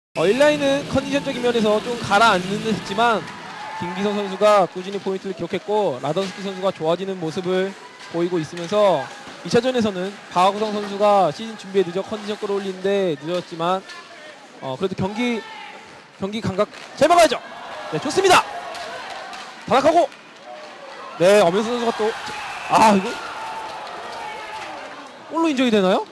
인라인은 컨디션적인 면에서 좀 가라앉는 듯 했지만 김기성 선수가 꾸준히 포인트를 기록했고 라던스키 선수가 좋아지는 모습을 보이고 있으면서 2차전에서는 박우성 선수가 시즌 준비에 늦어 컨디션 끌어올리는데 늦었지만 그래도 경기 감각 잘 막아야죠. 네, 좋습니다. 바닥하고 네, 엄현수 선수가 또 이거 골로 인정이 되나요?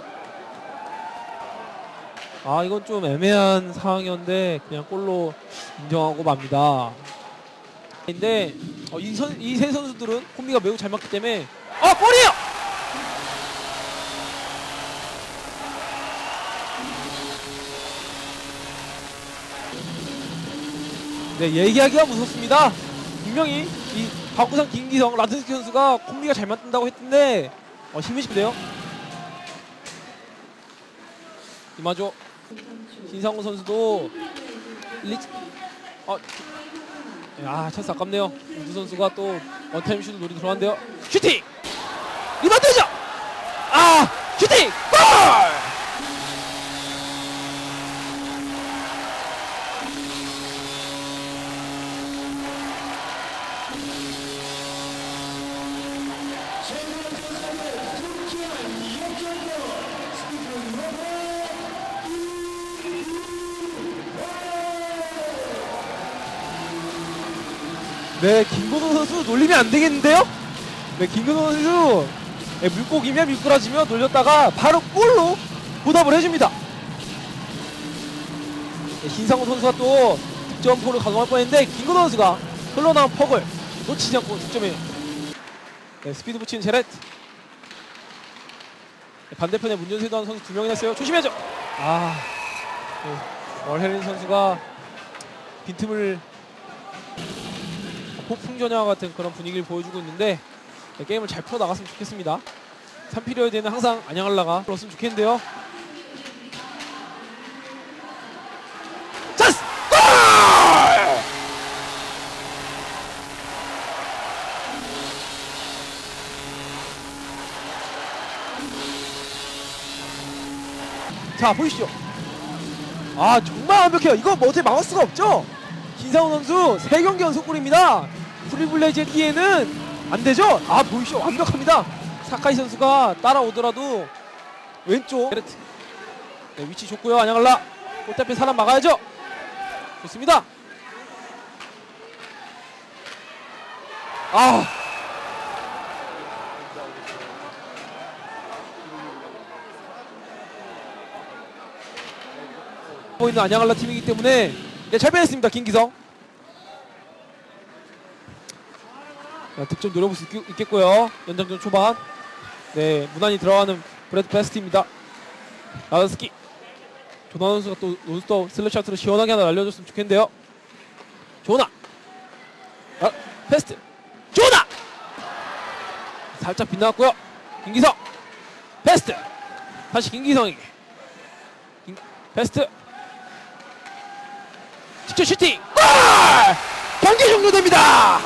이건 좀 애매한 상황이었는데 그냥 골로 인정하고 맙니다. 근데 이 세 선수들은 콤비가 매우 잘 맞기 때문에 골이에요! 네, 얘기하기가 무섭습니다. 분명히 이 박구상, 김기성, 라든스키 선수가 콤비가 잘 맞는다고 했는데 힘이 싶네요. 이마죠. 신상훈 선수도 찬스 아깝네요. 우두 선수가 또 원타임 슛을 노리고 들어왔는데요. 슈팅! 리바운드죠! 슈팅! 골! 네, 김건호 선수 놀리면 안 되겠는데요? 네, 김건호 선수 물고기며 미꾸라지며 놀렸다가 바로 골로 보답을 해줍니다. 네, 신상훈 선수가 또 득점포를 가동할 뻔했는데 김건호 선수가 흘러나온 퍽을 놓치지 않고 득점해요. 네, 스피드 붙이는 제렛. 네, 반대편에 문전세도 하는 선수 2명이나 있어요. 조심해야죠. 월헤린 선수가 빈틈을 폭풍전야와 같은 그런 분위기를 보여주고 있는데 게임을 잘 풀어나갔으면 좋겠습니다. 3피리어드에는 항상 안양할라가 풀었으면 좋겠는데요. 찬스! 골! 자, 보이시죠? 정말 완벽해요. 이거 어떻게 막을 수가 없죠? 김상훈 선수 3경기 연속골입니다. 프리블레이즈의 뒤에는 안되죠? 보이시죠? 완벽합니다. 사카이 선수가 따라오더라도 왼쪽 네, 위치 좋고요. 안양할라 골대 사람 막아야죠. 좋습니다. 보이는 안양할라 팀이기 때문에 잘 빼냈습니다. 김기성. 득점 노려볼 수 있겠고요. 연장전 초반. 네, 무난히 들어가는 브래드 베스트입니다. 라던스키. 조나 선수가 또 논스톱 슬래시아트로 시원하게 하나 날려줬으면 좋겠는데요. 조나. 베스트. 조나! 살짝 빗나갔고요. 김기성. 베스트. 다시 김기성에게. 베스트. 직접 슈팅! 골! 경기 종료됩니다!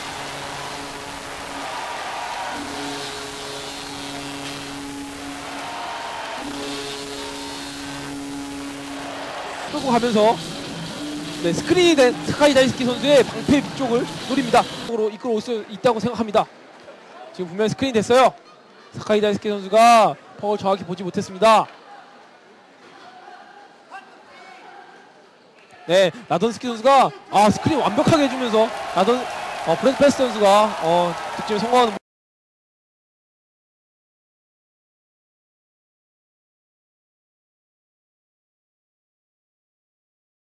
끌고 가면서 스크린이 된 스카이 다이스키 선수의 방패 위쪽을 노립니다. 으로 이끌어 올 수 있다고 생각합니다. 지금 분명히 스크린이 됐어요. 스카이 다이스키 선수가 퍽을 정확히 보지 못했습니다. 네, 라던스키 선수가 스크린 완벽하게 해주면서 브래드 베스트 선수가 득점에 성공하는